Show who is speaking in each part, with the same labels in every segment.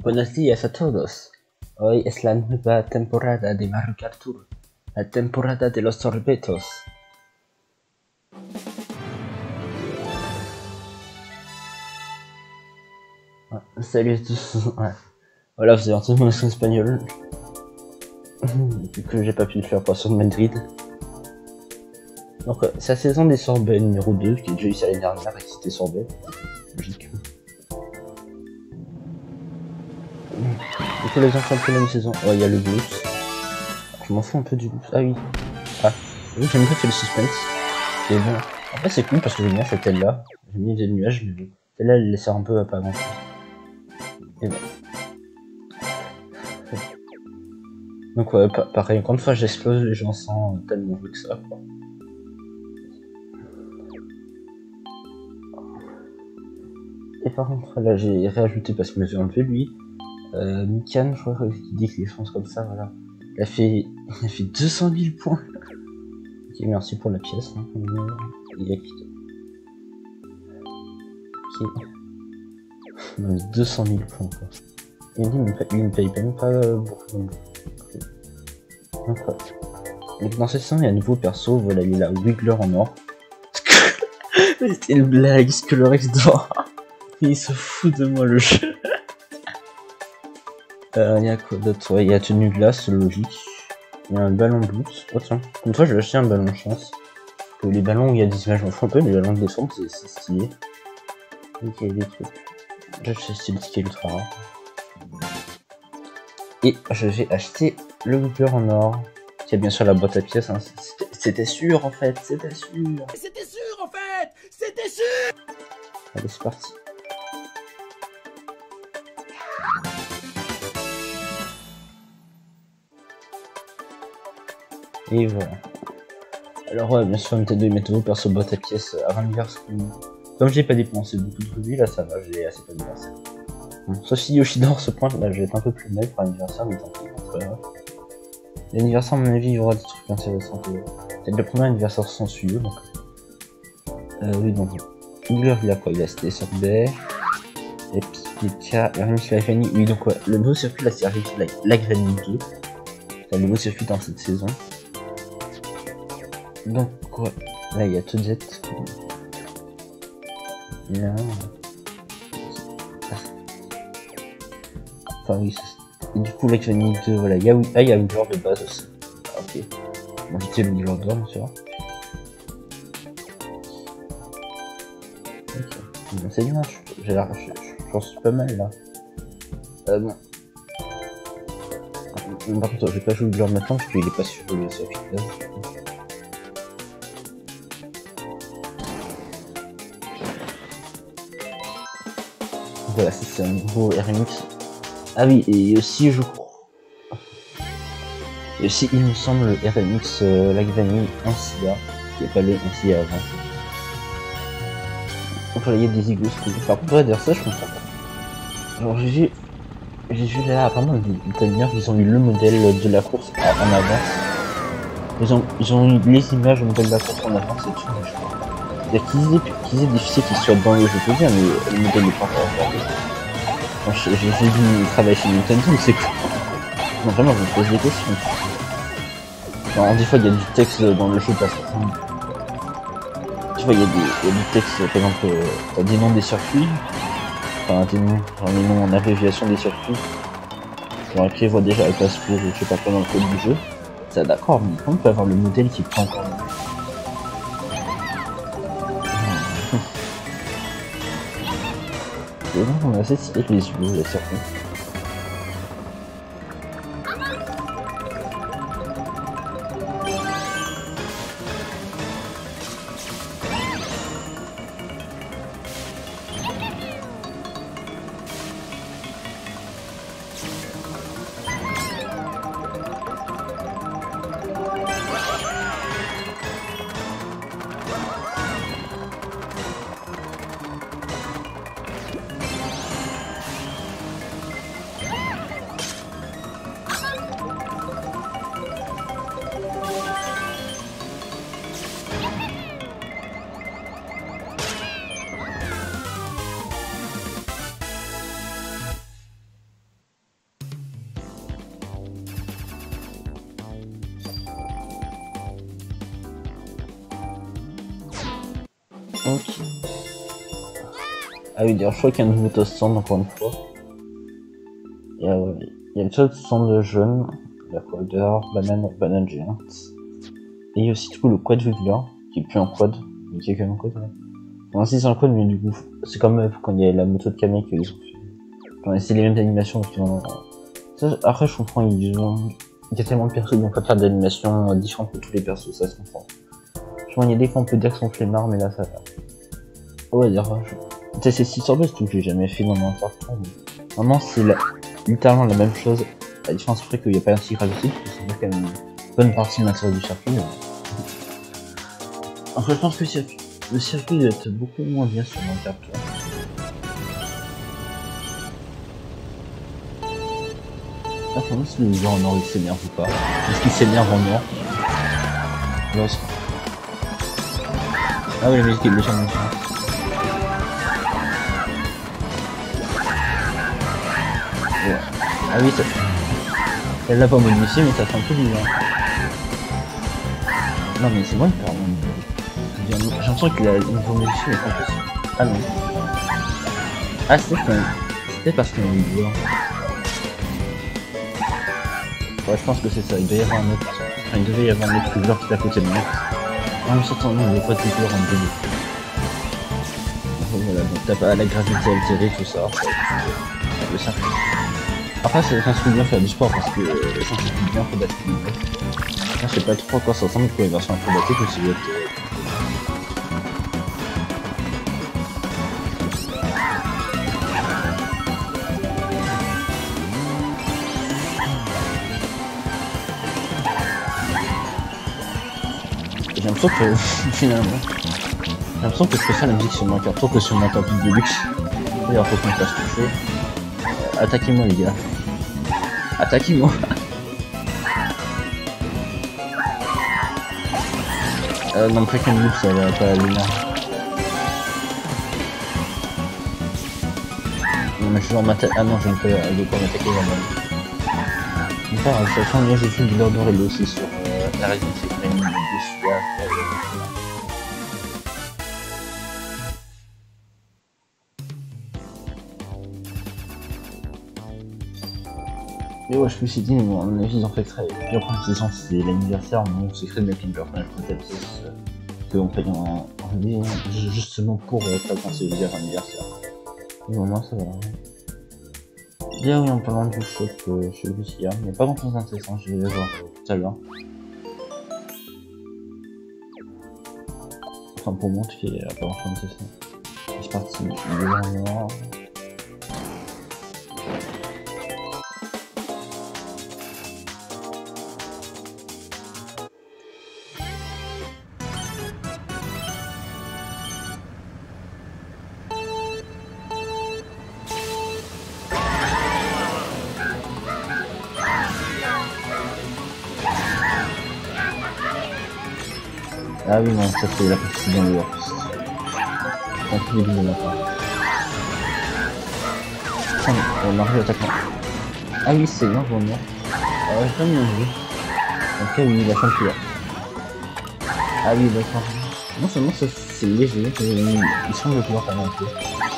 Speaker 1: Buenos días a todos. Hoy es la nueva temporada de Mario Kart Tour, la temporada de los sorbetos. Salut à tous. Voilà, vous avez entendu mon accent espagnol. Vu que j'ai pas pu le faire pour sur Madrid. Donc, c'est la saison des sorbets numéro 2, qui est déjà eu l'année dernière et c'était sorbet. Logique. Du coup, les enfants de la même saison. Oh, il y a le boost. Je m'en fous un peu du boost. Ah oui. Ah, oui, j'ai même pas fait le suspense. C'est bon. En fait, c'est cool parce que j'aime bien cette aile-là. J'ai mis des nuages, mais bon. Celle-là, elle sert un peu à pas grand chose. Et bon. Donc, ouais, pareil, encore une fois, j'explose les gens sans tellement vu que ça, quoi. Et par contre, là, j'ai réajouté parce qu'il m'avait enlevé lui. Mikan, je crois qu'il dit que les choses comme ça, voilà. Il a fait 200 000 points. Ok, merci pour la pièce. Hein. Il a quitté. Ok. Non, 200 000 points, quoi. Il dit, il me paye même pas beaucoup. Donc, ouais. Dans cette scène, il y a un nouveau perso, voilà, il est là, Wiggler en or. C'était une blague, ce que le Rex doit. Il se fout de moi, le jeu. Il y a quoi d'autre? Ouais, il y a tenue glace, logique. Il y a un ballon boot. Oh tiens, une fois je vais acheter un ballon de chance. Que les ballons où il y a des images, on fond un peu, mais les ballons de défense, c'est stylé. Donc il y a des trucs. Là, je sais c'est le ticket ultra rare. Et je vais acheter le Wiggler en or. Qui a bien sûr la boîte à pièces. Hein. C'était sûr en fait, c'était sûr.
Speaker 2: C'était sûr en fait, c'était sûr.
Speaker 1: Allez, c'est parti. Et voilà. Alors ouais, bien sûr, MT2 et météo perso boîte à pièces avant l'anniversaire. Comme j'ai pas dépensé beaucoup de produits, là ça va, j'ai assez d'anniversaire. Bon, sauf si Yoshidor se pointe, là je vais être un peu plus maigre pour l'anniversaire, mais tant pis, l'anniversaire, à mon avis, il y aura des trucs intéressants. Peut-être le premier anniversaire sans suivre, donc. Oui, donc. Wiggler, il a quoi? Il a c'était sorbet. Et Pika, Remix Life Vanille. Oui, donc ouais, le nouveau circuit là c'est Remix Life Vanille 2. C'est un nouveau circuit dans cette saison. Donc ouais, là il y a Toadette. Là. Enfin oui, et du coup Life Vanille 2, voilà, il y a Wiggler de base aussi. Ah, ok. Bon, j'étais le Wiggler d'or, bien sûr. Ok. Bon, c'est bien, j'en suis pas mal là. Bon. Par contre, je vais pas jouer Wiggler maintenant parce qu'il est pas sur le circuit de base. Voilà, c'est un nouveau RMX. Ah oui, et aussi je crois. Et aussi il me semble le RMX Life Vanille Ancia, qui n'est pas le Ancia avant. Donc là il y a des égos. Par contre, dire ça, je comprends pas. Genre j'ai vu là apparemment les Italiens, ils ont eu le modèle de la course en avance. Ils ont eu les images du modèle de la course en avance et tout, mais je crois. Qu'ils aient des fichiers qui soient dans le jeu, je veux bien, mais le modèle n'est pas encore regardé. J'ai dû travailler chez Nintendo, c'est quoi? Non, vraiment, je me pose des questions. Alors, des fois, il y a du texte dans le jeu, pas forcément. Tu vois, il y a du texte, par exemple, t'as des noms des circuits, enfin, des noms, genre les noms en abréviation des circuits. Genre, après, voit déjà la place pour, je sais pas quoi, dans le code du jeu. Ça, d'accord, mais quand on peut avoir le modèle qui prend encore. On a assez stylé avec les yeux, la circuit. Donc... Ah oui, d'ailleurs, je crois qu'il y a un nouveau toast stand encore une fois. Il y a le seul stand de jeunes, la Quader, banane géante. Et il y a aussi du coup le quad Wiggler, qui est plus en quad, mais qui est quand même en quad. Ouais. Enfin, si c'est en quad, mais du coup, c'est comme quand il y a la moto de Kamek qu'ils ont fait. Enfin, c'est les mêmes animations, donc ça, après, je comprends, il y a tellement de persos, donc on peut faire des animations différentes pour tous les persos, ça se comprend. Je vois, il y a des fois on peut dire qu'ils sont flemmards, mais là ça va. Ouais, d'ailleurs, c'est 6 base tout que j'ai jamais fait dans mon carton. Vraiment, c'est littéralement la même chose. La différence c'est qu'il n'y a pas un tigre gratuit, parce que c'est quand même une bonne partie de l'intérieur du circuit. Enfin, je pense que le circuit doit être beaucoup moins bien sur mon carton. Ah, je me demande si le joueur en or il s'énerve ou pas. Est-ce qu'il s'énerve en or? Ah oui, la musique est légèrement différente. Ouais. Ah oui, elle l'a pas modifié, mais ça fait un peu bizarre. Non, mais c'est moi qui parle. J'ai l'impression qu'il a une fois modifié, mais pas possible. Ah non. Ah, c'était parce qu'il y a une vidéo. Ouais, je pense que c'est ça. Il devait y avoir un autre. Enfin, il devait y avoir un autre couleur qui est à côté de moi. Non, mais surtout, non, il n'y a pas de couleur en bleu. Voilà, donc t'as pas la gravité altérée, tout ça. Le circuit. Après, c'est un truc bien faire du sport parce que ça c'est bien acrobatique. Là, je sais pas trop à quoi ça ressemble pour les versions acrobatiques, mais c'est bien. J'ai l'impression que finalement, j'ai l'impression que je préfère la musique sur mon cœur plutôt que sur mon tapis de luxe. D'ailleurs, faut qu'on fasse toucher. Attaquez-moi les gars. Attaquez-moi. Non, après qu'un loop ça va pas aller là. Non mais je vais en m'attaquer. Ah non, je ne peux pas m'attaquer vraiment. Enfin, de toute façon, j'ai fait du Lord Dorello aussi sur la Resident Evil dessus. Mais ouais, je me suis dit, bon, à mon avis, ils ont fait exprès. Puis après, c'est l'anniversaire, mais c'est exprès de mettre une personnage peut-être qu'on paye en vie, justement pour penser à l'anniversaire. Mais au moins, ça va. Bien oui, en parlant du shop chez Lucia, il n'y a pas grand chose d'intéressant, je vais le voir tout à l'heure. Enfin, pour moi, en tout cas, il n'y a pas grand chose d'intéressant. C'est parti, il est là, noir. Ah oui, non, ça c'est la partie dans le works. C'est un peu débile de la part. On arrive attaquant. Ah oui, c'est bien pour moi. J'ai pas bien vu. Ok, oui, la champion. Ah oui, d'accord. Non seulement c'est léger, ils sont de pouvoir faire un peu.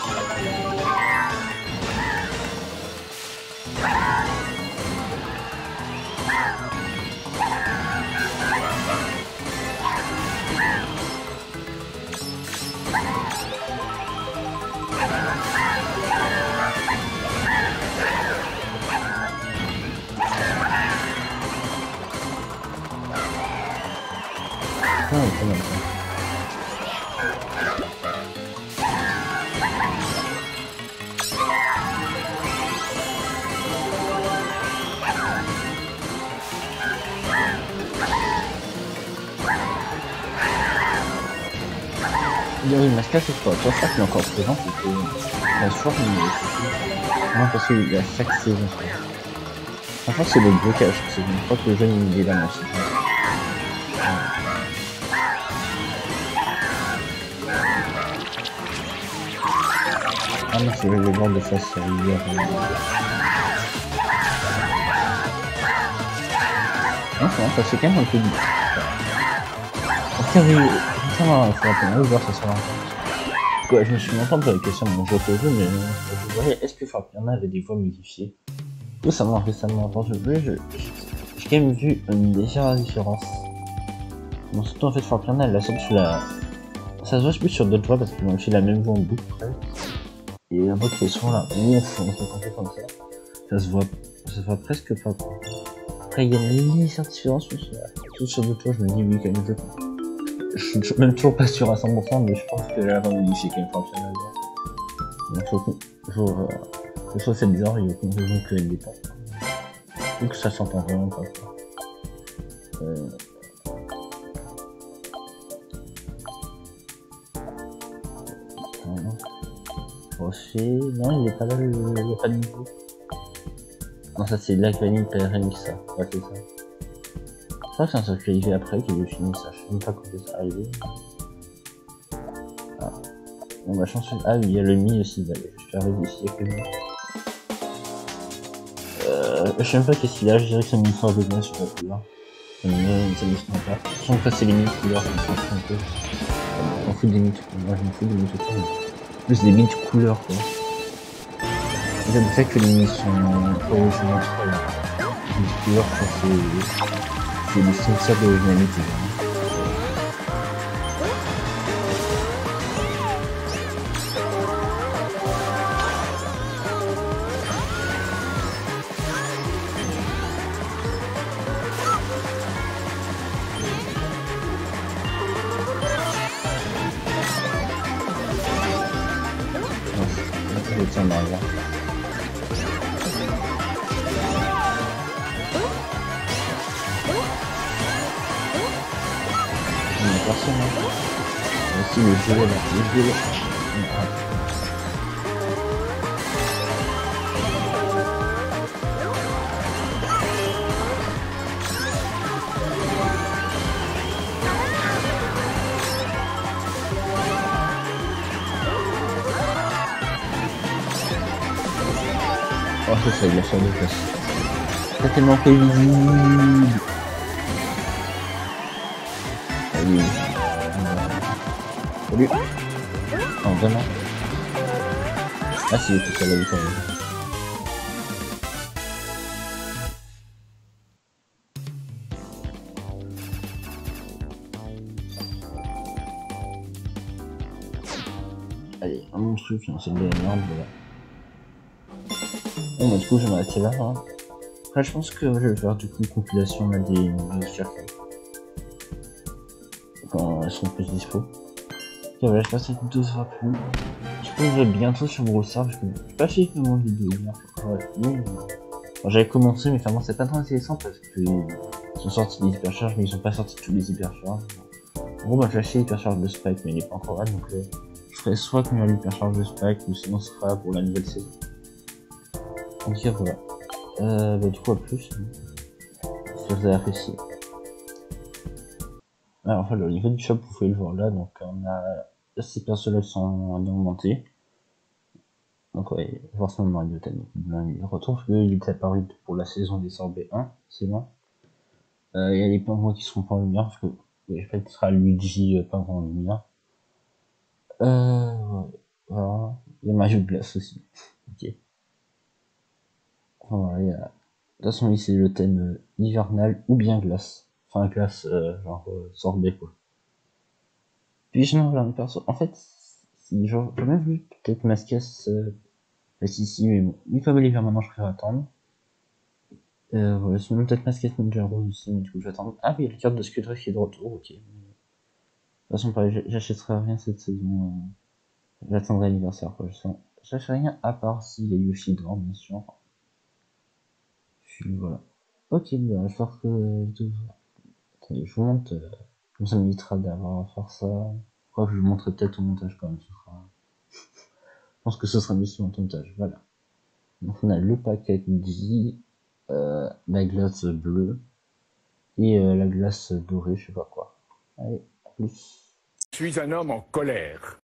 Speaker 1: Ah, c'est mal ça. Oui, Masca, c'est pas. Toi, ça, qui est encore présent, c'est que la forme, non, parce qu'il y a chaque saison. Franchement, c'est le blocage. C'est une fois que le jeune il est là, moi aussi. Ah non, c'est le bord de face sur l'hiver. Non, ça fait quand même un peu du. Ok, oui, ça va, il faut attendre, voir ça sera. Quoi, je me suis longtemps posé la question de mon jeu que jeu, mais je voyais, est-ce que Farpiana avait des voix modifiées? Tout ça m'a récemment, avant de jouer, j'ai quand même vu une légère différence. Bon, surtout en fait, Farpiana, elle la sorte sur la... Ça se voit plus sur d'autres voix parce qu'ils ont fait la même voix en boucle, et la voix qui est souvent là, on fait comme ça. Ça se voit presque pas, quoi. Après, il y a une légère différence, tout sur d'autres voix, je me dis, oui, quand même, je suis même toujours pas sûr à 100%, mais je pense que là, va modifier quand même Farpiana. Donc, que soit c'est bizarre, il y a aucune raison qu'elle l'ait pas. Ou que ça s'entend vraiment pas, quoi. Rocher, non, il est pas là, il y a pas de niveau. Non, ça c'est Black Vanille PRN qui ça, ouais, c'est ça. Je crois que c'est un circuit arrivé après qu'il est fini, ça, je sais même pas quand c'est arrivé. Ah, on va changer. Ah oui, il y a le Mi aussi, bah, je vais arriver ici avec le Mi. Je sais même pas qu'est-ce qu'il a, je dirais que c'est une histoire de bien sur la couleur. Ça me laisse pas. Je sens que c'est les mi couleurs, je me sens un peu. On fout des mi moi je m'en fous des mi tout le temps. Plus des mi couleurs quoi. C'est le fait que les mi sont originaux, les couleurs, c'est des sensations d'originalité. Je tiens derrière. Il n'y a personne là. Voici le jeu là, le jeu là. Oh c'est ça, il a sur deux places. C'est tellement prévisible. Salut. Salut. Oh vraiment. Ah si, tout ça là, quand même. Allez, un monstre qui en sait de la merde, voilà. Bon bah du coup je vais m'arrêter là. Hein. Après je pense que je vais faire du coup une compilation là, des circuits. Quand elles seront plus dispo. Ok voilà, je passe cette vidéo sera plus. Je pense que je vais bientôt sur Browser parce que j'ai pas fait vraiment de vidéo hier. J'avais commencé mais finalement c'est pas très intéressant parce que ils sont sortis des hypercharges mais ils sont pas sortis tous les hypercharges. En gros bah j'ai acheté l'hypercharge de Spike mais il est pas encore là donc je ferai soit quand il y aura l'hypercharge de Spike ou sinon ce sera pour la nouvelle saison. En tout cas voilà. Bah du coup à plus. J'espère que vous avez apprécié. Alors enfin le niveau du shop vous pouvez le voir là, donc on a ces personnages sont augmentés. Donc ouais, forcément Mario Tennis. Il retrouve qu'il est apparu pour la saison des sorbets 1, c'est bon. Il y a les pingouins qui seront pas en lumière, parce que je sais pas que ce sera Luigi pingouin en lumière. Ouais, voilà. Il y a Mario Glace aussi. Ok. Voilà, il y a... De toute façon ici c'est le thème hivernal ou bien glace. Enfin glace genre sorbet quoi. Puis je n'en regarde perso. En fait, si j'aurais même vu peut-être Mascas si mais bon. Vu comme l'hiver maintenant je préfère attendre. Voilà, sinon peut-être Mascas Ninja Rose aussi, mais du coup je vais attendre. Ah oui, la carte de Scudder qui est de retour, ok. De toute façon pareil, j'achèterai rien cette saison. J'attendrai l'anniversaire quoi, j'achèterai rien à part s'il y a Yoshi dedans bien sûr. Puis voilà. Ok, bah je pense que... Attendez, je vous montre... Comme ça m'évitera d'avoir à faire ça. Je crois que je vous montrerai peut-être au montage quand même, ce sera... Je pense que ce sera mieux sur mon montage, voilà. Donc on a le paquet dit, la glace bleue, et la glace dorée, je sais pas quoi. Allez, à plus.
Speaker 3: Je suis un homme en colère.